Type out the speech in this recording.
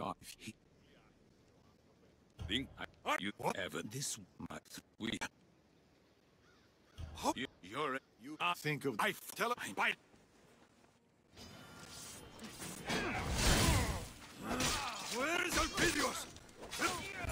God, if he think are you ever this much we you're you think of I tell I bite. Where is Alpidios?